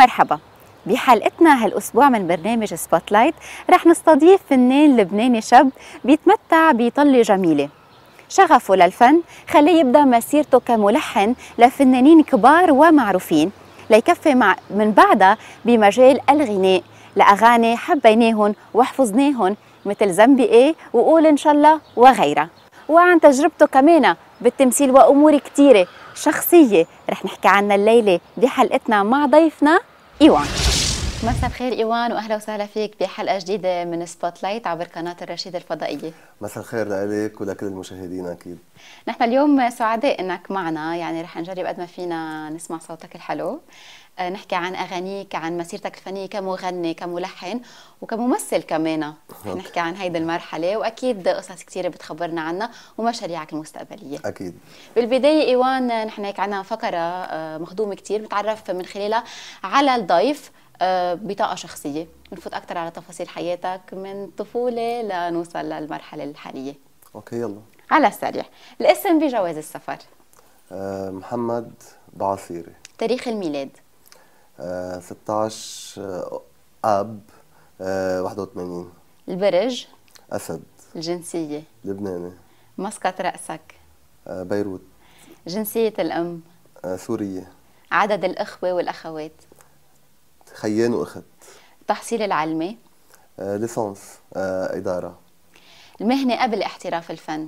ومرحبا. بحلقتنا هالأسبوع من برنامج سبوت لايت رح نستضيف فنان لبناني شاب بيتمتع بطلة جميلة. شغفه للفن خليه يبدأ مسيرته كملحن لفنانين كبار ومعروفين، ليكفي من بعدها بمجال الغناء لأغاني حبيناهن وحفظناهن مثل ذنبي إيه وقول إن شاء الله وغيرها. وعن تجربته كمان بالتمثيل وأمور كتيرة شخصية رح نحكي عنها الليلة بحلقتنا مع ضيفنا إيوان. مساء الخير إيوان، وأهلا وسهلا فيك بحلقة جديدة من سبوت لايت عبر قناة الرشيد الفضائية. مساء الخير لك ولكل المشاهدين. أكيد نحن اليوم سعداء إنك معنا، يعني رح نجرب قد ما فينا نسمع صوتك الحلو، نحكي عن أغانيك، عن مسيرتك الفنية كمغني كملحن وكممثل كمان. رح نحكي عن هيدي المرحلة وأكيد قصص كثيرة بتخبرنا عنها ومشاريعك المستقبلية. أكيد. بالبداية إيوان، نحن هيك عنا فقرة مخدومة كثير بتعرف من خلالها على الضيف بطاقة شخصية، بنفوت أكثر على تفاصيل حياتك من طفولة لنوصل للمرحلة الحالية. أوكي يلا. على السريع، الاسم بجواز السفر؟ محمد بعصيري. تاريخ الميلاد؟ 16 آب 81. البرج؟ أسد. الجنسية؟ لبناني. مسقط رأسك؟ بيروت. جنسية الأم؟ سورية. عدد الأخوة والأخوات؟ خيان وأخت. تحصيل العلمي؟ ليسانس إدارة. المهنة قبل احتراف الفن؟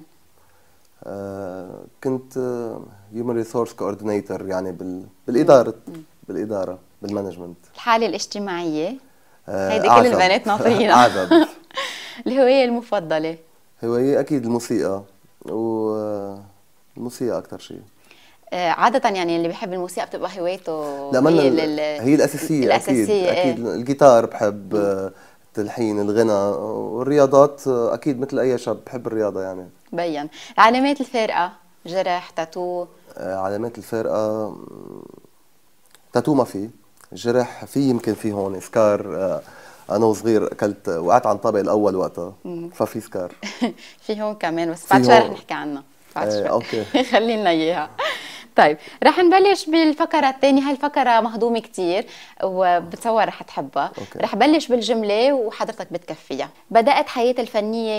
كنت Human Resource Coordinator، يعني بالإدارة بالمانجمنت. الحالة الاجتماعية؟ هيدي كل البنات ناطرينها. أعزب. الهواية المفضلة؟ هواية أكيد الموسيقى، والموسيقى أكتر شيء. عادة يعني اللي بيحب الموسيقى بتبقى هوايته لا هي الأساسية. أكيد أكيد الجيتار بحب، التلحين، الغنى، والرياضات أكيد مثل أي شاب بحب الرياضة يعني. بين. علامات الفرقة؟ جرح، تاتو؟ علامات الفرقة تاتو ما في، جرح في، يمكن في هون سكار. أنا وصغير أكلت وقعت عن طابق الأول وقتها، ففي سكار. في هون كمان، بس بعد شوي رح نحكي عنها. بعد شوي. أوكي. خلينا إياها. طيب رح نبلش بالفقرة الثانية. هاي الفقرة مهضومة كتير وبتصور رح تحبها. أوكي. رح بلش بالجملة وحضرتك بتكفيها. بدأت حياتي الفنية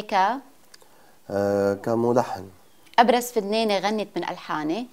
كملحن. أبرز فنانة غنت من ألحاني؟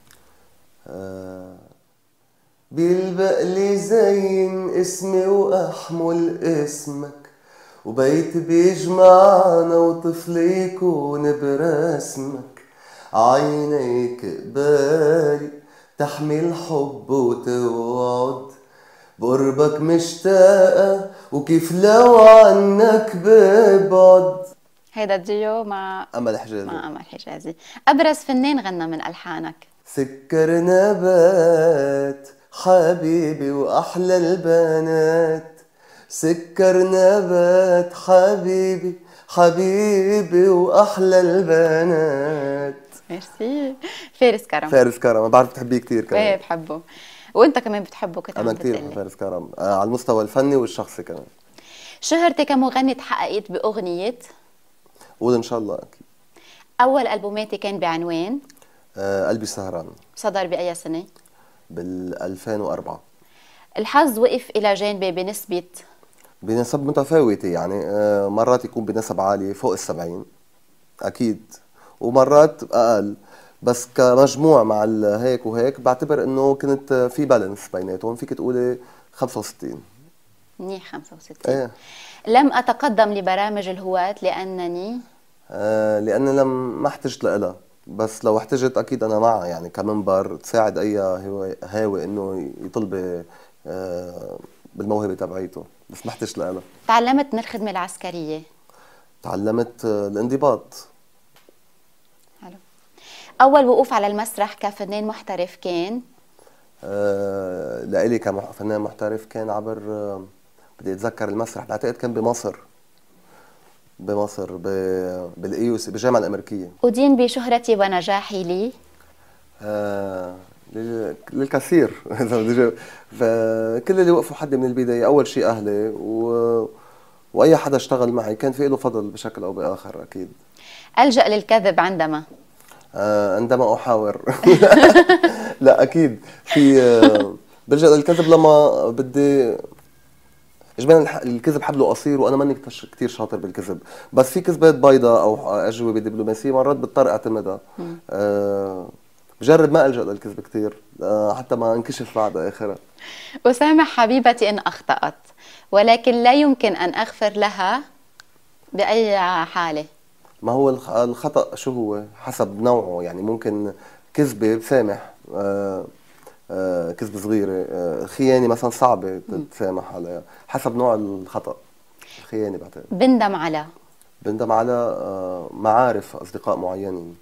بيلبق زين اسمي وأحمل اسمك، وبيت بيجمعنا وطفل يكون برسمك، عينيك قبالي تحمي الحب وتوعد، بقربك مشتاقة وكيف لو عنك ببعد. هيدا ديو مع أمل حجازي. مع أمل حجازي. أبرز فنان غنى من ألحانك؟ سكر نبات حبيبي وأحلى البنات، سكر نبات حبيبي حبيبي وأحلى البنات. ميرسي. فارس كرم؟ فارس كرم بعرف بتحبيه كثير كمان. ايه بحبه، وانت كمان بتحبه كنت أنا كثير بحب فارس كرم على المستوى الفني والشخصي كمان. شهرتي كمغني تحققت بأغنية؟ قول إن شاء الله. أكيد. أول ألبوماتي كان بعنوان؟ قلبي سهران. صدر بأي سنة؟ بال2004. الحظ وقف إلى جانبي بنسب متفاوتة، يعني مرات يكون بنسب عالية فوق ال70 أكيد، ومرات أقل، بس كمجموع مع هيك وهيك بعتبر إنه كنت في بالانس بيناتهم، فيك تقولي 65. منيح 65. ايه. لم أتقدم لبرامج الهواة لأنني؟ لأني ما احتجت لها، بس لو احتجت أكيد أنا معها، يعني كمنبر تساعد أي هاوي إنه يطلب بالموهبة تبعيته، بس ما احتجت لها. تعلمت من الخدمة العسكرية؟ تعلمت الانضباط. حلو. أول وقوف على المسرح كفنان محترف كان؟ لإلي كفنان محترف كان عبر بدي أتذكر المسرح، بعتقد كان بمصر بالإيوسي بالجامعة الأمريكية. أدين بشهرتي ونجاحي لي؟ للكثير. فكل اللي وقفوا حدي من البداية، أول شيء أهلي وأي حدا اشتغل معي كان في له فضل بشكل أو بآخر. أكيد. ألجأ للكذب عندما أحاور. لا أكيد بلجأ للكذب لما بدي اجمالا الكذب حبله قصير، وانا ماني كتير شاطر بالكذب، بس في كذبات بيضاء او اجوبه دبلوماسيه مرات بضطر اعتمدها. بجرب ما الجأ للكذب كتير حتى ما انكشف بعد اخرها. أسامح حبيبتي إن أخطأت، ولكن لا يمكن أن أغفر لها بأي حالة. ما هو الخطأ شو هو حسب نوعه، يعني ممكن كذبة بسامح، كذبة صغيرة، خيانة مثلا صعبة تتسامح عليها حسب نوع الخطأ. خيانة بعتقد. بندم على بندم على معارف أصدقاء معينين.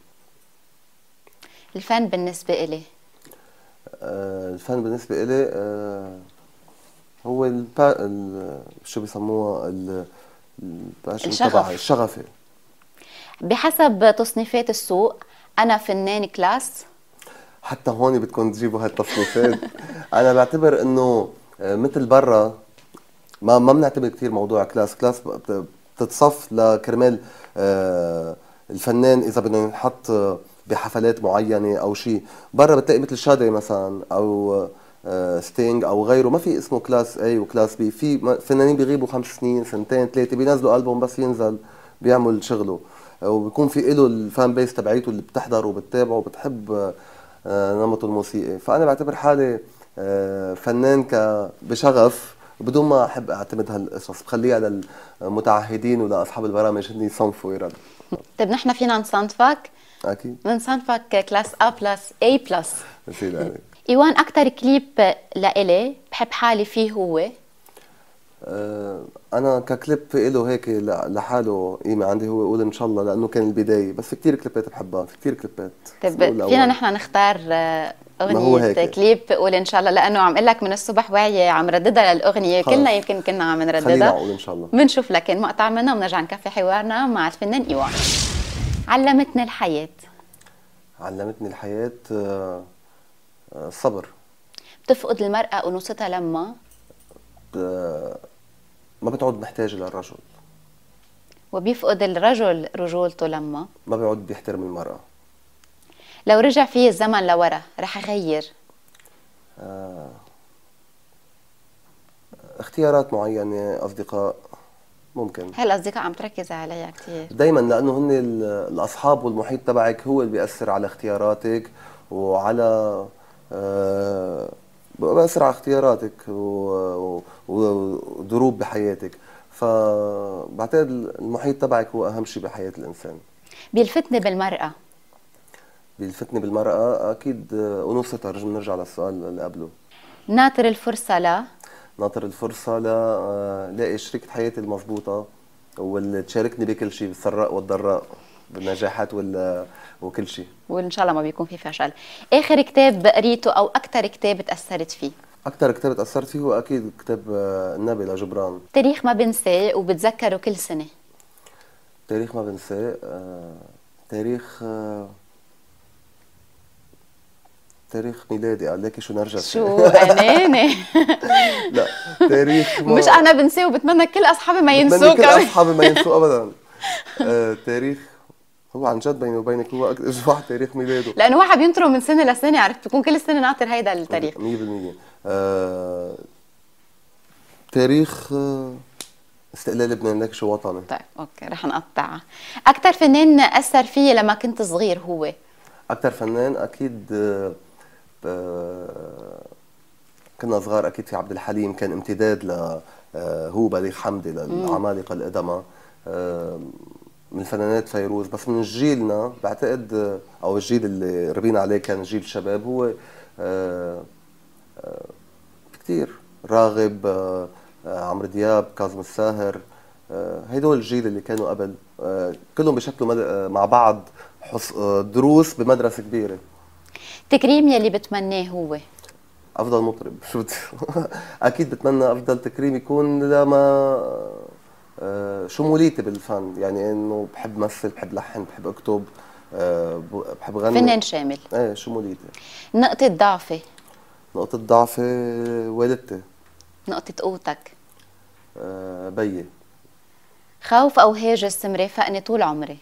الفن بالنسبة إلي الفن بالنسبة إلي هو شو بيسموها الباشن تبعي، الشغفة. بحسب تصنيفات السوق أنا فنان كلاس. حتى هون بدكم تجيبوا هالتصنيفات. أنا بعتبر إنه مثل برا ما بنعتبر كثير موضوع كلاس بتتصف لكرمال الفنان اذا بدنا ينحط بحفلات معينه او شيء. برا بتلاقي مثل شادي مثلا او ستينج او غيره، ما في اسمه كلاس اي وكلاس بي. في فنانين بيغيبوا 5 سنين سنتين 3 بينزلوا البوم بس ينزل بيعمل شغله، وبيكون في له الفان بيس تبعيته اللي بتحضر وبتتابعه وبتحب نمطه الموسيقي. فانا بعتبر حالي فنان بشغف بدون ما احب اعتمد هالقصص، بخليها للمتعهدين ولاصحاب البرامج هن يصنفوا يرد. طيب نحن فينا نصنفك؟ اكيد بنصنفك كلاس A بلس A بلس. بصير عليك. ايوان، اكثر كليب لإلي بحب حالي فيه هو انا ككليب له هيك لحاله قيمه عندي، هو قول ان شاء الله، لانه كان البدايه، بس في كثير كليبات بحبها، في كثير كليبات. طيب فينا نحن نختار اغنيه كليب قول ان شاء الله، لانه عم اقول لك من الصبح واعيه عم رددها للاغنيه، كلنا يمكن كنا عم نرددها. خلينا نقول ان شاء الله. بنشوف لكن مقطع منها ونرجع نكفي حوارنا مع الفنان ايوان. علمتني الحياه. علمتني الحياه الصبر. بتفقد المراه انوثتها لما ما بتعود محتاجه للرجل، وبيفقد الرجل رجولته لما ما بيعود بيحترم المرأة. لو رجع فيه الزمن لورا رح أغير اختيارات معينة، أصدقاء ممكن. هاي الأصدقاء عم تركز عليها كثير دايما، لأنه هن الأصحاب والمحيط تبعك هو اللي بيأثر على اختياراتك وعلى بأثر على اختياراتك ودروب بحياتك. فبعتقد المحيط تبعك هو أهم شيء بحياة الإنسان. بيلفتني بالمرأة. بيلفتني بالمرأة أكيد أنوثتها. نرجع للسؤال اللي قبله. ناطر الفرصة ناطر الفرصة لاقي شريكة حياتي المضبوطة واللي تشاركني بكل شيء، بالسراء والضراء، بالنجاحات وكل شيء، وإن شاء الله ما بيكون في فشل. آخر كتاب قريته أو أكثر كتاب تأثرت فيه؟ أكثر كتاب تأثرت فيه هو أكيد كتاب النبي لجبران. تاريخ ما بنساه وبتذكره كل سنة؟ تاريخ ما بنساه تاريخ ميلادي. قال لك شو نرجس شو أناني. لا تاريخ مش أنا بنساه وبتمنى كل أصحابي ما ينسوه. بتمنى كل أصحابي ما ينسوه أبدا. تاريخ هو عن جد بيني وبينك هو واحد تاريخ ميلاده، لأنه واحد بينطره من سنة لسنة، عرفت بيكون كل سنة ناطر هيدا التاريخ 100%. تاريخ استقلال لبنان. لك شو وطني. طيب اوكي رح نقطعها. أكثر فنان أثر فيي لما كنت صغير هو؟ أكثر فنان أكيد كنا صغار أكيد في عبد الحليم، كان امتداد هو بليغ حمدي للعمالقة القدماء. من الفنانات فيروز. بس من جيلنا بعتقد او الجيل اللي ربينا عليه كان جيل الشباب، هو كثير راغب، عمرو دياب، كاظم الساهر. هدول الجيل اللي كانوا قبل كلهم بشكلوا مع بعض دروس بمدرسة كبيرة. تكريم يلي بتمناه هو؟ افضل مطرب. شو اكيد بتمنى افضل تكريم يكون لما شموليتي بالفن، يعني انه بحب مثل، بحب لحن، بحب اكتب، بحب غني. فنان شامل. ايه شموليتي. نقطة ضعفي؟ نقطة ضعفي والدتي. نقطة قوتك؟ بيي. خوف أو هاجس مرافقني طول عمري؟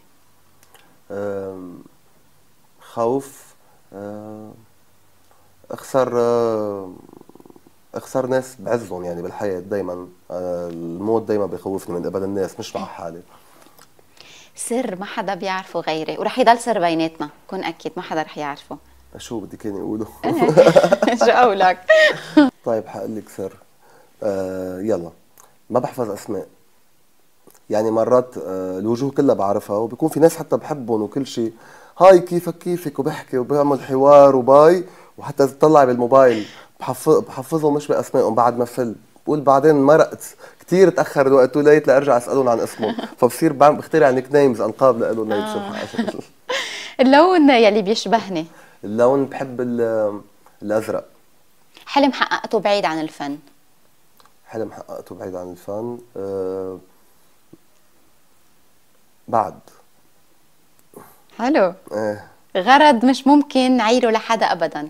خوف اخسر اخسر ناس بعزهم يعني بالحياة دايما. الموت دايما بيخوفني من قبل الناس مش مع حالي. سر ما حدا بيعرفه غيري ورح يضل سر بيناتنا، كون اكيد ما حدا رح يعرفه. شو بدي كان يقولوا؟ شو قولك؟ طيب حقول لك سر. يلا، ما بحفظ اسماء. يعني مرات الوجوه كلها بعرفها، وبيكون في ناس حتى بحبهم وكل شيء، هاي كيفك كيفك، وبحكي وبعمل حوار وباي، وحتى تطلع بالموبايل بحفظهم مش باسمائهم بعد ما فل. بقول بعدين مرقت كثير، تاخر الوقت وليت لارجع اسالهم عن اسمهم، فبصير بخترع نيك نيمز، القاب لهم هيك شو حال. اللون يلي بيشبهني؟ اللون بحب الازرق. حلم حققته بعيد عن الفن؟ حلم حققته بعيد عن الفن بعد. حلو. ايه. غرض مش ممكن نعيره لحدا ابدا؟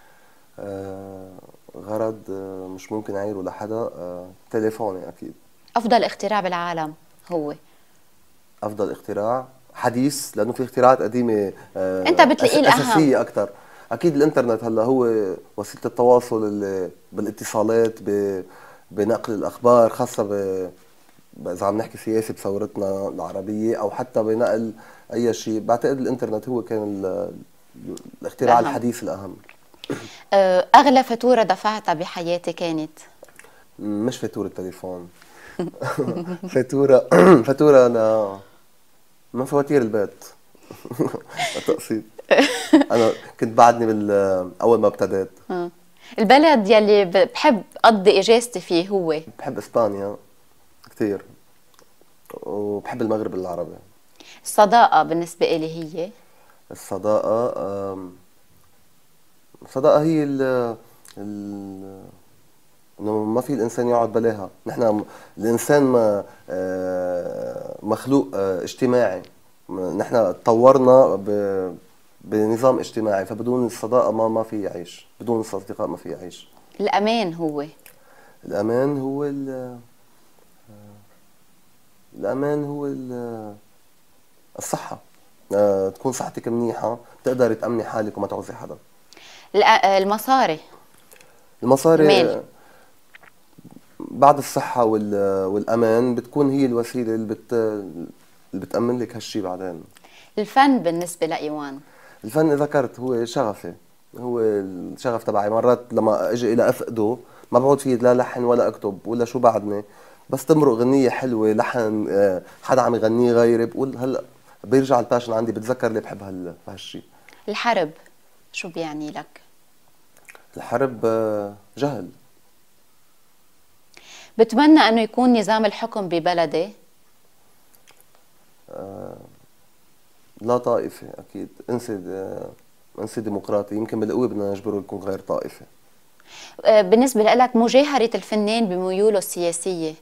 غرض مش ممكن اعيره لحدا. تليفوني اكيد. افضل اختراع بالعالم هو؟ افضل اختراع حديث، لانه في اختراعات قديمه انت بتلاقيه الاهم؟ اساسيه اكثر. اكيد الانترنت هلا هو وسيله التواصل اللي بالاتصالات، بنقل الاخبار، خاصه اذا عم نحكي سياسي بثورتنا العربيه، او حتى بنقل اي شيء. بعتقد الانترنت هو كان الاختراع الأهم. الحديث الاهم. اغلى فاتوره دفعتها بحياتي كانت؟ مش فاتوره تليفون. فاتوره فاتوره من فواتير البيت. التقسيط. انا كنت بعدني اول ما ابتديت. البلد يلي بحب اقضي اجازتي فيه هو؟ بحب اسبانيا كثير، وبحب المغرب العربي. الصداقه بالنسبه لي هي؟ الصداقة الصداقة هي ال انه ما في الانسان يقعد بلاها. نحن الانسان ما مخلوق اجتماعي. نحن تطورنا بنظام اجتماعي، فبدون الصداقة ما في يعيش، بدون الاصدقاء ما في يعيش. الامان هو؟ الامان هو الامان هو الصحة. تكون صحتك منيحة، تقدري تأمني حالك وما تعوزي حدا. المصاري؟ المصاري المال؟ بعد الصحة والأمان بتكون هي الوسيلة اللي بتأمن لك هالشي بعدين. الفن بالنسبه لايوان؟ الفن ذكرت هو شغفي، هو الشغف تبعي. مرات لما اجي الى افقده ما بقعد فيه لا لحن ولا اكتب ولا شو بعدني، بس تمرق غنية حلوة، لحن حدا عم يغنيه غيري، بقول هلا بيرجع الباشن عندي، بتذكر ليه بحب هالشي. الحرب شو بيعني لك؟ الحرب جهل. بتمنى انه يكون نظام الحكم ببلدي؟ لا طائفي اكيد، انسي ديمقراطي. يمكن بالقوه بدنا نجبره يكون غير طائفي. بالنسبه لك مجاهره الفنان بميوله السياسيه،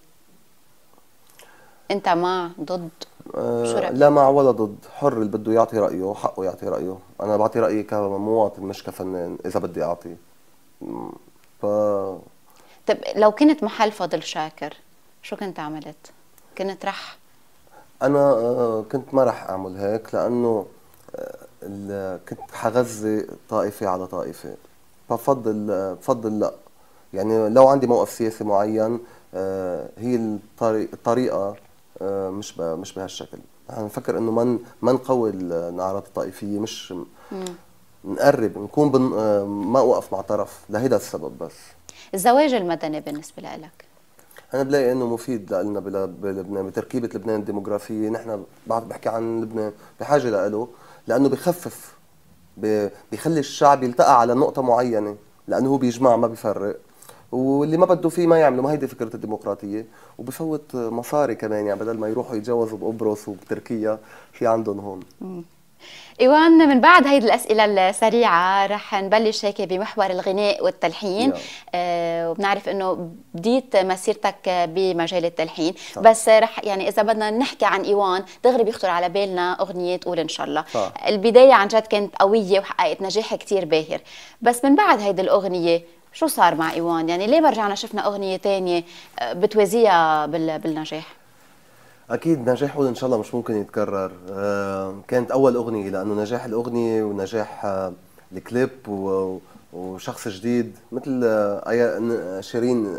انت مع ضد؟ شو رايك؟ لا مع ولا ضد، حر اللي بده يعطي رايه حقه يعطي رايه. انا بعطي رايي كمواطن مش كفنان اذا بدي اعطي. ف طب لو كنت محل فضل شاكر شو كنت عملت؟ كنت رح؟ انا كنت ما رح اعمل هيك، لانه كنت حغذي طائفه على طائفه. بفضل لا. يعني لو عندي موقف سياسي معين، هي الطريقه مش بهالشكل. انا بفكر انه ما نقوي النعرات الطائفيه، مش نقرب نكون ما اوقف مع طرف لهيدا السبب بس. الزواج المدني بالنسبه لك؟ انا بلاقي انه مفيد لنا بلبنان، بتركيبه لبنان الديموغرافيه. نحن بعد بحكي عن لبنان بحاجه له، لانه بخفف، بيخلي الشعب يلتقى على نقطه معينه، لانه هو بيجمع ما بيفرق. واللي ما بده فيه ما يعمله، ما هيدي فكره الديمقراطيه. وبفوت مصاري كمان، يعني بدل ما يروحوا يتجوزوا بقبرص وبتركيا في عندهم هون. ايوان، من بعد هيدي الاسئله السريعه رح نبلش هيك بمحور الغناء والتلحين. وبنعرف انه بديت مسيرتك بمجال التلحين. صح. بس رح يعني اذا بدنا نحكي عن ايوان دغري بيخطر على بالنا اغنيه قول ان شاء الله. صح. البدايه عن جد كانت قويه وحققت نجاح كتير باهر، بس من بعد هيدي الاغنيه شو صار مع ايوان؟ يعني ليه ما رجعنا شفنا اغنيه ثانيه بتوازيها بالنجاح؟ اكيد نجاح قول ان شاء الله مش ممكن يتكرر. كانت اول اغنيه، لانه نجاح الاغنيه ونجاح الكليب وشخص جديد مثل شيرين،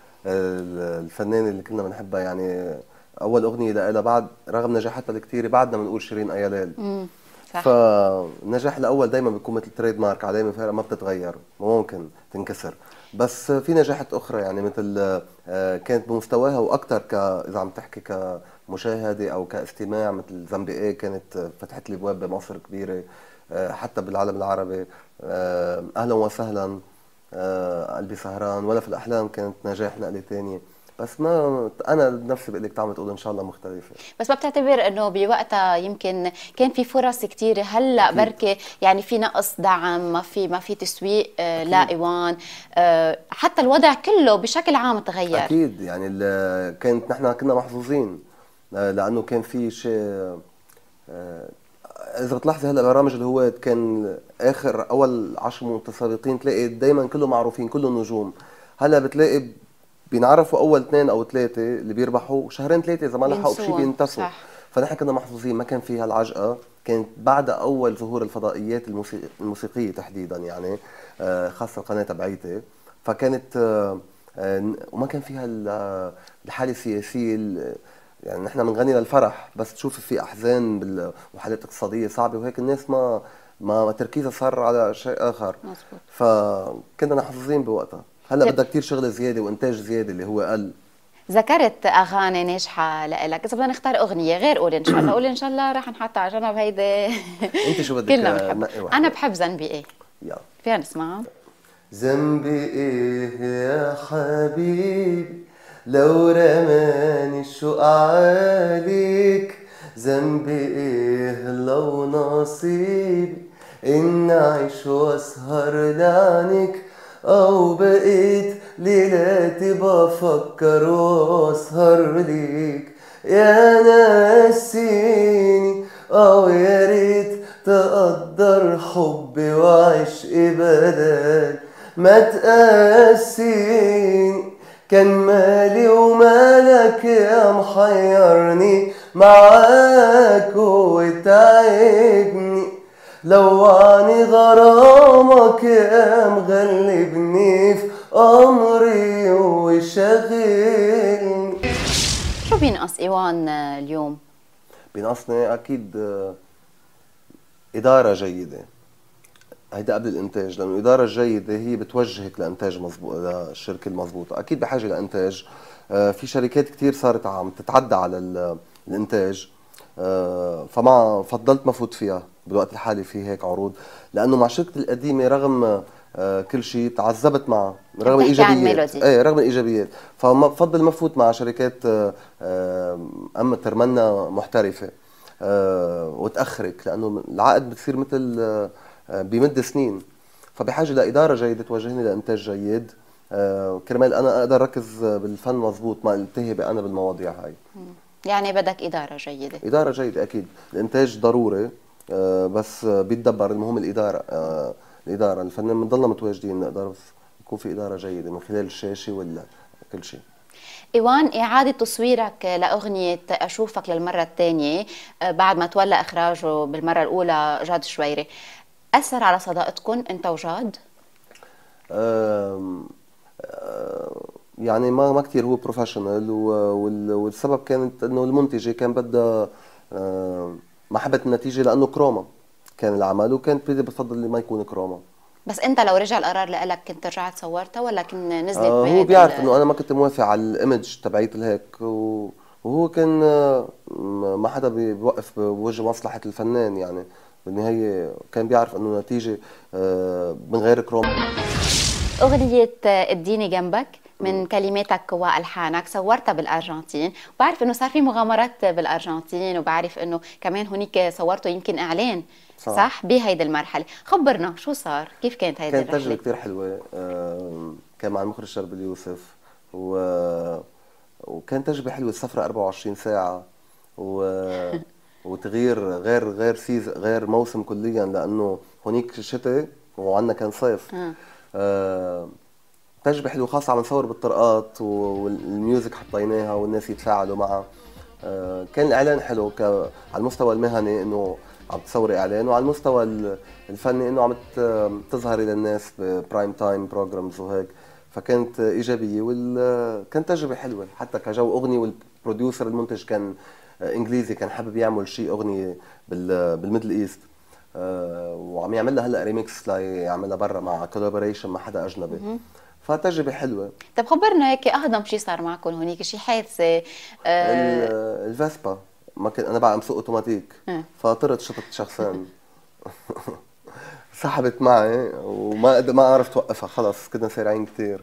الفنانة اللي كنا بنحبها يعني. أول أغنية لها بعد رغم نجاحاتها الكثيرة بعدنا بنقول شيرين أياليل. صح. فالنجاح الأول دايما بيكون مثل تريد مارك، علامة فرق ما بتتغير، ممكن تنكسر. بس في نجاحات أخرى يعني مثل كانت بمستواها وأكثر إذا عم تحكي كمشاهدة أو كاستماع، مثل ذنبي إيه كانت فتحت لي أبواب بمصر كبيرة، حتى بالعالم العربي. أهلا وسهلا، قلبي سهران، ولا في الأحلام كانت نجاح نقلة تانية. بس ما أنا بنفسي بقول لك عم تقول إن شاء الله مختلفة. بس ما بتعتبر انه بوقتها يمكن كان في فرص كثيره؟ هلا أكيد. بركي يعني في نقص دعم، ما في تسويق أكيد. لاإيوان، حتى الوضع كله بشكل عام تغير. أكيد يعني كانت نحن كنا محظوظين، لأنه كان في شيء. آه، إذا بتلاحظي هلا برامج الهواة كان آخر أول 10 متسابقين تلاقي دايما كله معروفين، كله نجوم. هلا بتلاقي بينعرفوا أول اثنين أو ثلاثة اللي بيربحوا، شهرين ثلاثة إذا ما لحقوا بشيء بينسوهم. بينتسوا. صح. فنحن كنا محظوظين، ما كان في هالعجقة. كانت بعد أول ظهور الفضائيات الموسيقية تحديدا يعني، خاصة القناة تبعيتي. فكانت وما كان فيها الحالة السياسية يعني نحن بنغني للفرح، بس تشوفي في احزان وحالات اقتصاديه صعبه وهيك، الناس ما تركيزها صار على شيء اخر. مزبوط. فكنا محظوظين بوقتها. هلا طيب، بدها كثير شغل زياده وانتاج زياده اللي هو قل. ذكرت اغاني ناجحه لإلك، اذا بدنا نختار اغنيه غير قول ان شاء الله، قول ان شاء الله رح نحطها على جنب، هيدي انت شو بدك كلنا بنحبها. نقي انا وحده؟ بحب ذنبي ايه، يلا. فينا نسمعها؟ ذنبي ايه يا حبيبي لو رماني الشوق عليك، ذنبي ايه لو نصيبي ان اعيش واسهر لعنك، او بقيت ليلاتي بفكر واسهر ليك. يا ناسيني او يا ريت تقدر حبي وعشقي بدل ما تقاسيني. كان مالي ومالك يا محيرني معاك وتعبني، لوعني غرامك يا مغلبني في أمري وشاغلني. شو بينقص إيوان اليوم؟ بينقصني أكيد إدارة جيدة. هيدا قبل الانتاج، لانه الاداره الجيده هي بتوجهك لانتاج مظبوط، للشركه المضبوطه. اكيد بحاجه لانتاج. في شركات كثير صارت عم تتعدى على الانتاج، فما فضلت ما فوت فيها بالوقت الحالي في هيك عروض، لانه مع شركتي القديمه رغم كل شيء تعذبت معها عم رغم تحكي عن الايجابيات. ميلودي. ايه رغم الايجابيات، فما بفضل ما فوت مع شركات اما ترمنا محترفه وتاخرك، لانه العقد بتصير مثل بيمد سنين. فبحاجه لاداره جيده توجهني لانتاج جيد، كرمال انا اقدر اركز بالفن مضبوط، ما التهي انا بالمواضيع هاي. يعني بدك إدارة جيدة. اداره جيده اكيد. الانتاج ضروري، بس بيتدبر. المهم الاداره. الاداره الفنان بنضلنا متواجدين، نقدر بس يكون في اداره جيده من خلال الشاشه ولا كل شيء. إيوان، إعادة تصويرك لأغنية أشوفك للمرة الثانية بعد ما تولى إخراجه بالمرة الأولى جاد شويري، أثر على صداقتكم أنت وجاد؟ يعني ما كثير. هو بروفيشنال، والسبب كانت انه المنتجه كان بدها ما حبت النتيجه لانه كروما كان العمل، وكانت بدي بفضل اللي ما يكون كروما. بس أنت لو رجع القرار لك كنت رجعت صورتها ولا كن نزلت هو بهيدا بيعرف انه انا ما كنت موافق على الايمج تبعيت الهيك، وهو كان ما حدا بيوقف بوجه مصلحه الفنان يعني. بالنهايه كان بيعرف انه نتيجه من غير كروما. أغنية اديني جنبك من كلماتك والحانك صورتها بالارجنتين، وبعرف انه صار في مغامرات بالارجنتين، وبعرف انه كمان هنيك صورته يمكن اعلان صح بهيدي المرحله. خبرنا شو صار، كيف كانت هيدي كانت الرحله؟ تجربه كثير حلوه. كان مع المخرج شربل يوسف، وكانت تجربه حلوه. السفره 24 ساعه وتغيير غير غير موسم كليا، لانه هونيك شتاء وعندنا كان صيف. تجربة حلوة، خاصة عم نصور بالطرقات والميوزك حطيناها والناس يتفاعلوا معها. كان الإعلان حلو على المستوى المهني، إنه عم تصوري اعلان، وعلى المستوى الفني انه عم تظهري للناس ببرايم تايم بروجرامز وهيك. فكانت ايجابيه كانت تجربه حلوه حتى كجو اغنيه، والبروديوسر المنتج كان انجليزي، كان حابب يعمل شيء اغنيه بالميدل ايست. وعم يعمل لها هلا ريميكس ليعملها برا مع كولابوريشن مع حدا اجنبي. فتجربه حلوه. طب خبرنا هيك اهضم شيء صار معكم هونيك، شيء حادثه. الفاسبا، ما كنت انا بقى عم سوق اوتوماتيك، فطرت شطت شخصين سحبت معي ما عرفت اوقفها، خلص كنا سارعين كثير.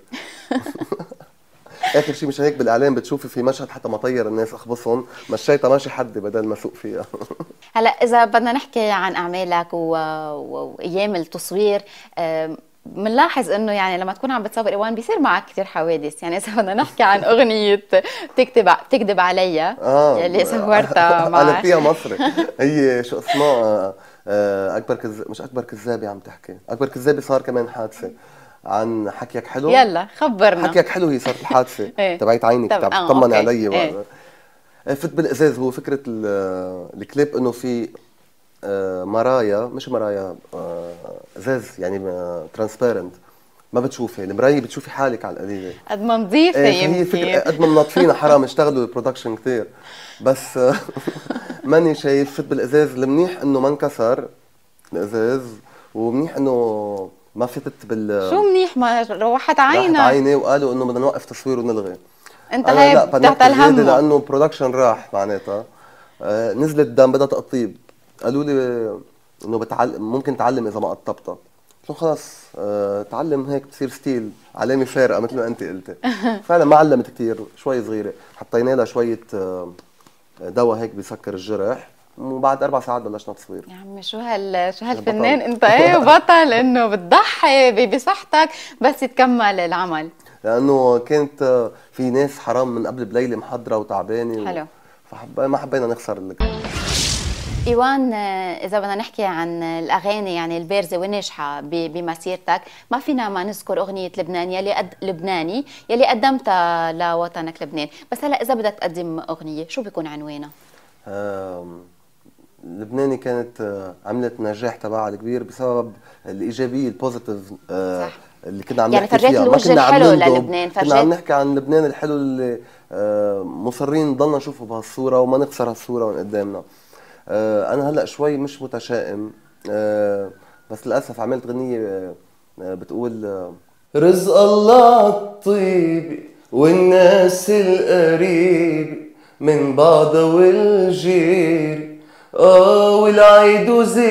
اخر شيء مشان هيك بالاعلام بتشوفي في مشهد حتى ما طير الناس اخبصهم، مشيتها ماشي حدي بدل ما اسوق فيها. هلا اذا بدنا نحكي عن اعمالك وايام التصوير، بنلاحظ انه يعني لما تكون عم بتصور ايوان بيصير معك كثير حوادث. يعني اذا بدنا نحكي عن اغنيه بتكذب عليا يلي صورتها معك. قلبتيها مصري. هي شو اسمها، اكبر كذاب، مش اكبر كذابه عم تحكي، اكبر كذابه صار كمان حادثه عن حكيك حلو. يلا خبرنا. حكيك حلو هي صارت الحادثه تبعت عينك تطمني علي. فت بالازاز. هو فكره الكليب انه في مرايا، مش مرايا، ازاز يعني ترانسبيرنت، ما بتشوفي المرايه، بتشوفي حالك على القليله قد ما نظيفه. هي فكره قد ما منظفين حرام اشتغلوا البرودكشن كثير، بس ماني شايف. فت بالازاز، المنيح انه ما انكسر الازاز، ومنيح انه ما فتت شو منيح ما روحت عينك؟ راحت عيني وقالوا انه بدنا نوقف تصوير ونلغي. انت هاي تحت الهم لانه برودكشن راح معناتها. نزلت دم بدها تقطيب، قالوا لي انه ممكن تعلم اذا ما قطبتها. قلت له خلص تعلم هيك بتصير ستيل، علامه فارقه مثل ما انت قلتي. فعلا ما علمت كثير، شوي صغيره، حطينا لها شويه دواء هيك بيسكر الجرح، وبعد 4 ساعات بلشنا تصوير. يا عمي شو هالفنان انت، ايه بطل انه بتضحي بصحتك بس يتكمل العمل. لانه كانت في ناس حرام من قبل بليله محضره وتعبانه حلو. ما حبينا نخسر ايوان، اذا بدنا نحكي عن الاغاني يعني البارزه والناجحه بمسيرتك، ما فينا ما نذكر اغنيه لبناني يلي قدمتها لوطنك لبنان. بس هلا اذا بدك تقدم اغنيه شو بيكون عنوانها؟ لبناني كانت عملت نجاح تبعها الكبير بسبب الايجابيه البوزيتيف اللي كنا عم يعني نحكي فيها. فرجت الوجه الحلو للبنان، كنا عم نحكي عن لبنان الحلو اللي مصرين نضلنا نشوفه بهالصوره وما نخسر هالصوره من قدامنا. انا هلا شوي مش متشائم، بس للاسف عملت غنيه بتقول رزق الله عالطيب والناس القريب من بعض والجير، والعيد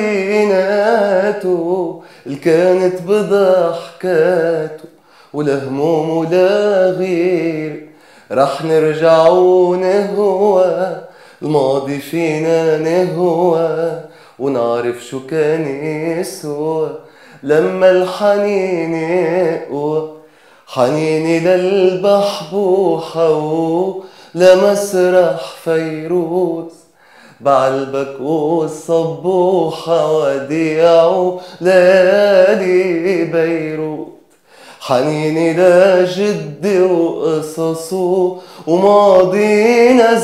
وزيناته اللي كانت بضحكاته ولا هموم ولا غير، رح نرجع ونهوى الماضي فينا نهوى ونعرف شو كان يسوى لما الحنين يقوى. حنيني للبحبوحة ولمسرح فيروز، بعلبك والصبوحة وديع ليالي بيروت. حنيني لجدي وقصصه وماضينا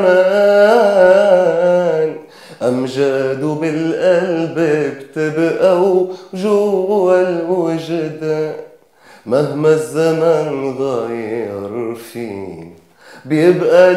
زمان، أمجاده بالقلب بتبقى وجوا الوجدان. مهما الزمن غير فيني بيبقى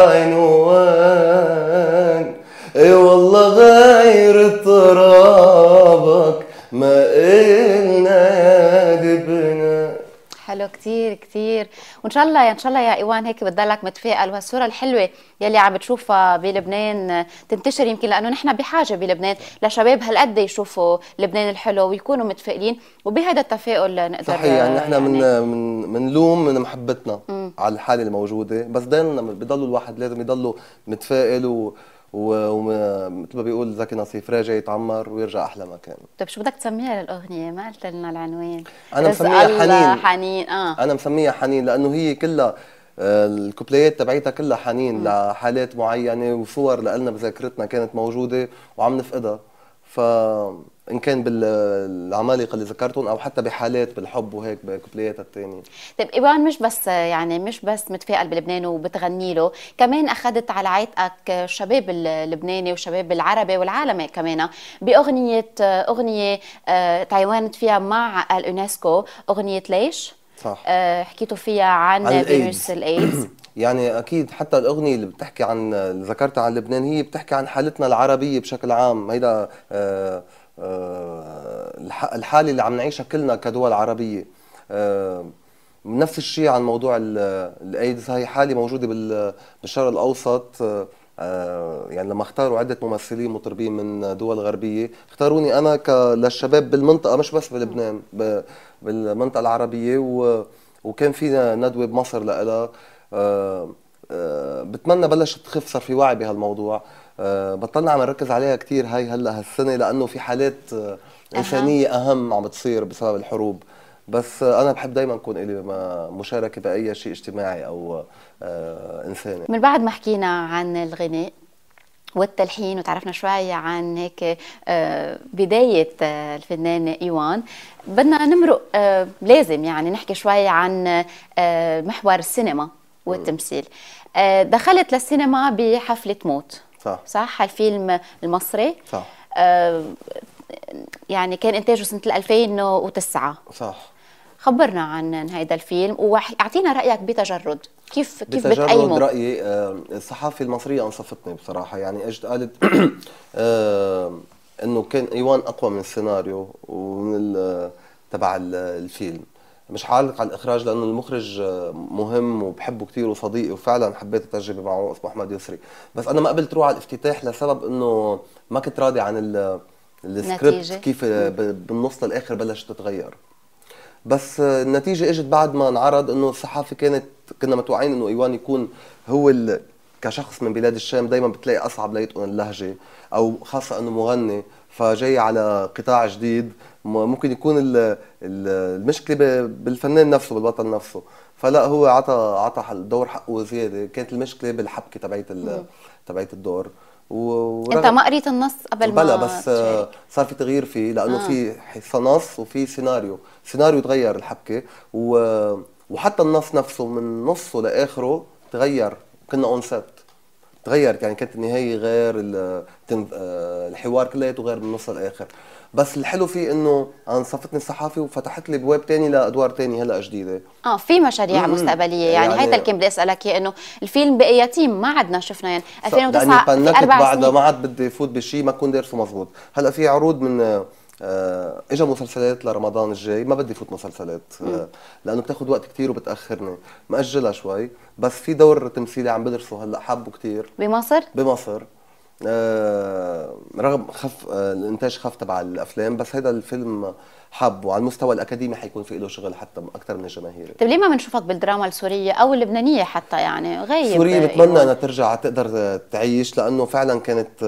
لعنوان، اي والله غير ترابك ما إلنا يا دبنا. حلو كتير كتير، وان شاء الله يا ايوان هيك بتضلك متفائل، وهالصوره الحلوه يلي عم بتشوفها بلبنان تنتشر، يمكن لانه نحن بحاجه بلبنان لشباب هالقد يشوفوا لبنان الحلو ويكونوا متفائلين، وبهذا التفاؤل نقدر صحيح. يعني نحن منلوم من محبتنا على الحاله الموجوده، بس دائما بضل الواحد لازم يضل متفائل ومثل ما بيقول زكي نصيف راجع يتعمر ويرجع احلى مكان. طيب شو بدك تسميها للاغنيه؟ ما قلت لنا العنوان. انا مسميها حنين. انا مسميها حنين لانه هي كلها الكوبليات تبعيتها كلها حنين لحالات معينه وصور لنا بذاكرتنا كانت موجوده وعم نفقدها. ف ان كان بالعمالقه اللي ذكرتهم او حتى بحالات بالحب وهيك بكوبلياتها الثانيه. طيب ايوان، مش بس يعني مش بس متفائل بلبنان وبتغني له، كمان اخذت على عاتقك الشباب اللبناني والشباب العربي والعالمي كمان اغنيه تعاونت فيها مع اليونسكو، اغنيه ليش. صح. حكيتوا فيها عن فيروس الايدز. يعني اكيد حتى الاغنيه اللي بتحكي عن اللي ذكرتها عن لبنان هي بتحكي عن حالتنا العربيه بشكل عام. هيدا الحاله اللي عم نعيشها كلنا كدول عربيه. نفس الشيء عن موضوع الايدز، هي حاله موجوده بالشرق الاوسط. يعني لما اختاروا عده ممثلين مطربين من دول غربيه، اختاروني انا للشباب بالمنطقه، مش بس بلبنان، بالمنطقه العربيه. وكان في ندوه بمصر لها. بتمنى بلشت تخف، صار في وعي بهالموضوع. بطلنا عم نركز عليها كثير هاي هلا هالسنه، لانه في حالات انسانيه اهم عم بتصير بسبب الحروب. بس انا بحب دائما يكون لي مشاركه باي شيء اجتماعي او انساني. من بعد ما حكينا عن الغناء والتلحين وتعرفنا شوي عن هيك بداية الفنان إيوان، بدنا نمرق لازم يعني نحكي شوي عن محور السينما والتمثيل. دخلت للسينما بحفلة موت. صح الفيلم المصري. صح. يعني كان إنتاجه سنة 2009. صح. خبرنا عن هذا الفيلم واعطينا رأيك بتجرد، كيف بتجرد بتقيمه؟ رأيي الصحافة المصرية أنصفتني بصراحة. يعني اجت قالت انه كان ايوان اقوى من السيناريو ومن تبع الفيلم. مش حعلق على الاخراج لانه المخرج مهم وبحبه كثير وصديقي، وفعلا حبيت التجربه معه، اسمه احمد يسري. بس انا ما قبلت روح على الافتتاح لسبب انه ما كنت راضي عن السكريبت، كيف بالنص للاخر بلشت تتغير. بس النتيجه اجت بعد ما انعرض انه الصحافه كنا متوقعين انه ايوان يكون هو كشخص من بلاد الشام دائما بتلاقي اصعب ليتقن اللهجه، او خاصه انه مغني فجاي على قطاع جديد، ممكن يكون المشكله بالفنان نفسه، بالبطل نفسه. فلا، هو عطى الدور حقه زياده. كانت المشكله بالحبكه تبعت الدور. انت ما قريت النص قبل ما؟ بلا، بس صار في تغيير فيه لانه في نص وفي سيناريو تغير الحبكه، وحتى النص نفسه من نصه لاخره تغير. كنا اون سيت تغيرت، يعني كانت النهايه غير، الحوار كلياته غير من النص للاخر. بس الحلو فيه انه انصفتني الصحافه وفتحت لي بواب تاني لادوار تانية هلا جديده. في مشاريع مستقبليه. يعني هيدا اللي كان بدي اسالك اياه، انه الفيلم بقي يتيم، ما عدنا شفنا. يعني 2009 في 4 سنين ما عاد بدي فوت بشيء ما كون دارسه مزبوط. هلا في عروض من اجا مسلسلات لرمضان الجاي، ما بدي فوت مسلسلات لانه بتاخذ وقت كثير وبتاخرني، مأجلها شوي. بس في دور تمثيلي عم بدرسه هلا، حابه كثير بمصر. رغم الانتاج خف تبع الافلام، بس هذا الفيلم حابه. على المستوى الاكاديمي حيكون في له شغل حتى اكثر من الجماهيري. طيب ليه ما بنشوفك بالدراما السوريه او اللبنانيه حتى؟ يعني غايب. سوريا بتمنى انها ترجع تقدر تعيش، لانه فعلا كانت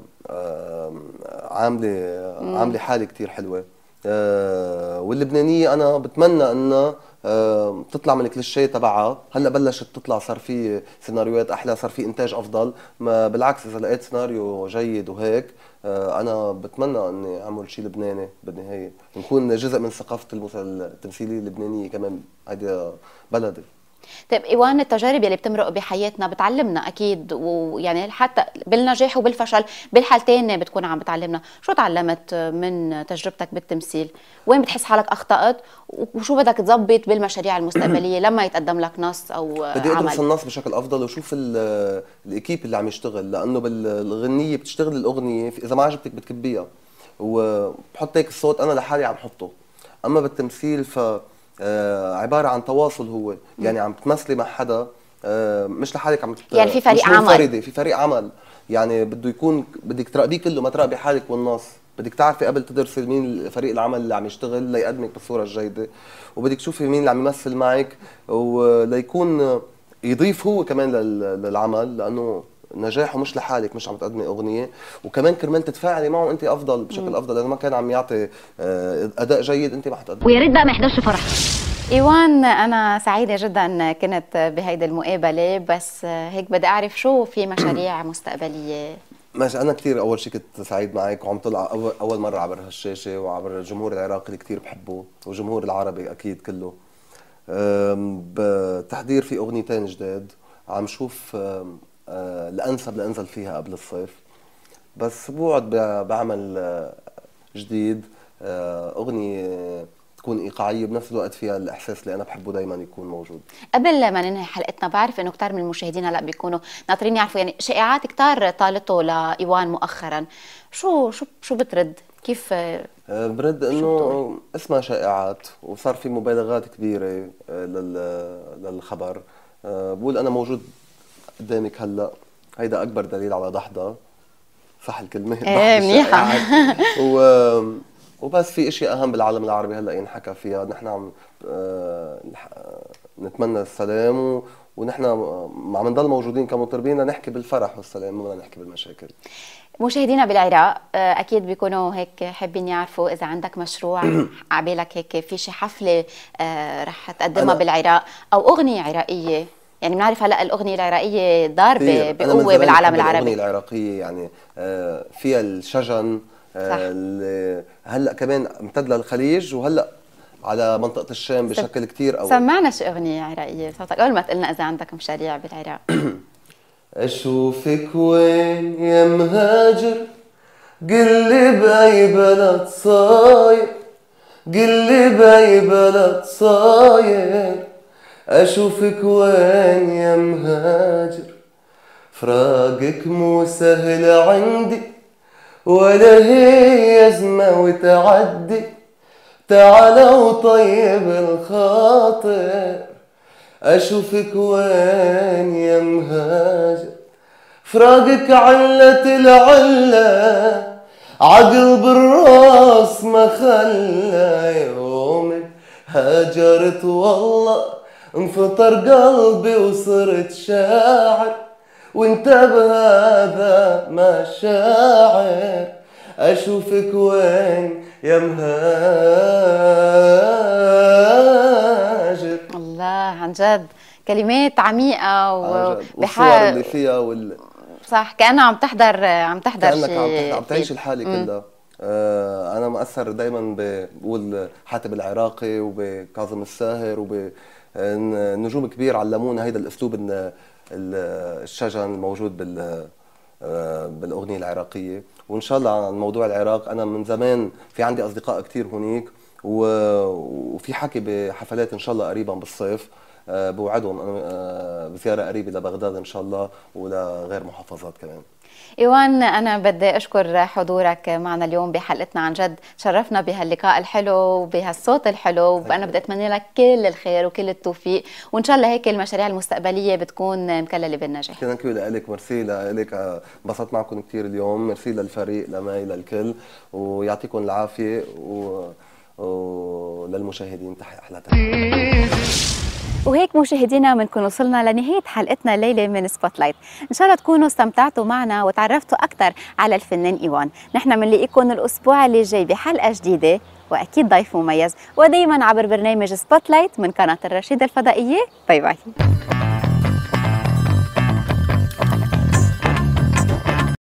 عامله حاله كثير حلوه. واللبنانيه انا بتمنى انها تطلع من الكليشيه تبعها. هلا بلشت تطلع، صار في سيناريوهات احلى، صار في انتاج افضل. ما بالعكس، اذا لقيت سيناريو جيد وهيك انا بتمنى اني اعمل شيء لبناني بالنهايه، نكون جزء من ثقافه التمثيليه اللبنانيه كمان. هيدا بلدي. طيب ايوان، التجارب اللي بتمرق بحياتنا بتعلمنا اكيد، ويعني حتى بالنجاح وبالفشل بالحالتين بتكون عم بتعلمنا. شو تعلمت من تجربتك بالتمثيل؟ وين بتحس حالك اخطأت؟ وشو بدك تظبط بالمشاريع المستقبليه لما يتقدم لك نص او بدي عمل؟ ادرس النص بشكل افضل وشوف الاكيب اللي عم يشتغل، لانه بالغنيه بتشتغل الاغنيه اذا ما عجبتك بتكبيها وبحط هيك الصوت انا لحالي عم حطه. اما بالتمثيل ف عباره عن تواصل. هو يعني عم تمثلي مع حدا، مش لحالك، يعني في فريق عمل. في فريق عمل. يعني بده يكون، بدك تراقبيه كله، ما تراقبي حالك والنص. بدك تعرفي قبل تدرسي مين فريق العمل اللي عم يشتغل ليقدمك بالصوره الجيده، وبدك تشوفي مين اللي عم يمثل معك وليكون يضيف هو كمان للعمل، لانه نجاحه مش لحالك، مش عم تقدمي اغنيه. وكمان كرمال تتفاعلي معه انت افضل، بشكل افضل. اذا ما كان عم يعطي اداء جيد انت ما حتقدمي. ويا ريت بقى ما يحضرش فرح. ايوان، انا سعيده جدا كنت بهيدي المقابله، بس هيك بدي اعرف شو في مشاريع مستقبليه ماشي. انا كثير اول شيء كنت سعيد معك، وعم طلع اول مره عبر هالشاشه وعبر الجمهور العراقي اللي كثير بحبه، والجمهور العربي اكيد كله. بتحضير في اغنيتين جداد، عم شوف الانسب لانزل فيها قبل الصيف، بس بوعد بعمل جديد، اغنيه تكون ايقاعيه بنفس الوقت فيها الاحساس اللي انا بحبه دائما يكون موجود. قبل ما ننهي حلقتنا، بعرف انه كتار من المشاهدين هلا بيكونوا ناطرين يعرفوا، يعني شائعات كتار طالته لايوان مؤخرا، شو بترد؟ كيف برد انه اسمها شائعات، وصار في مبالغات كبيره للخبر. بقول انا موجود قدامك هلا، هيدا اكبر دليل على ضحضه، صح الكلمه؟ ايه منيحه. وبس في اشياء اهم بالعالم العربي هلا ينحكى فيها، نحن عم نتمنى السلام، ونحن عم نضل موجودين كمطربين لنحكي بالفرح والسلام، ولا نحكي بالمشاكل. مشاهدينا بالعراق اكيد بيكونوا هيك حابين يعرفوا اذا عندك مشروع عبالك، هيك في شي حفله رح تقدمها بالعراق او اغنيه عراقيه. يعني بنعرف هلا الاغنيه العراقيه ضاربه بقوه بالعالم العربي. الاغنيه العراقيه يعني فيها الشجن، هلا كمان امتد للخليج، وهلا على منطقه الشام بشكل كثير قوي. سمعنا شي اغنيه عراقيه صوتك قبل ما تقلنا اذا عندك مشاريع بالعراق. اشوفك وين يا مهاجر، قلي باي بلد صاير، قلي باي بلد صاير، اشوفك وين يا مهاجر، فراقك مو سهل عندي، ولا هي أزمة وتعدي، تعال وطيب الخاطر، أشوفك وين يا مهاجر، فراقك علة العلة، عقل بالراس ما خلى، يومك هاجرت والله انفطر قلبي وصرت شاعر، وانت بهذا ما شاعر، اشوفك وين يا مهاجر. الله عن جد كلمات عميقة والصور اللي فيها صح، كأنها عم تحضر كأنك شيء، عم تعيش الحالة كلها. أنا مأثر دايما بقول حاتم العراقي وبكاظم الساهر وبنجوم كبير علمونا هيدا الأسلوب الشجن الموجود بالأغنية العراقية. وإن شاء الله عن موضوع العراق، أنا من زمان في عندي أصدقاء كتير هونيك، وفي حكي بحفلات إن شاء الله قريبا بالصيف، بوعدهم بزيارة قريبة لبغداد إن شاء الله، ولغير محافظات كمان. إيوان، أنا بدي أشكر حضورك معنا اليوم بحلقتنا، عن جد شرفنا بهاللقاء الحلو وبهالصوت الحلو، وأنا بدي أتمنى لك كل الخير وكل التوفيق، وإن شاء الله هيك المشاريع المستقبلية بتكون مكللة بالنجاح. ثانك يو لك، ميرسي لك، انبسطت معكم كثير اليوم، ميرسي للفريق، لمي، للكل، ويعطيكم العافية، وللمشاهدين تحية أحلى تحية. وهيك مشاهدينا بنكون وصلنا لنهاية حلقتنا الليلة من سبوت لايت. إن شاء الله تكونوا استمتعتوا معنا وتعرفتوا أكثر على الفنان إيوان. نحن بنلاقيكم الأسبوع اللي جاي بحلقة جديدة، وأكيد ضيف مميز، ودايما عبر برنامج سبوت لايت من قناة الرشيد الفضائية. باي باي.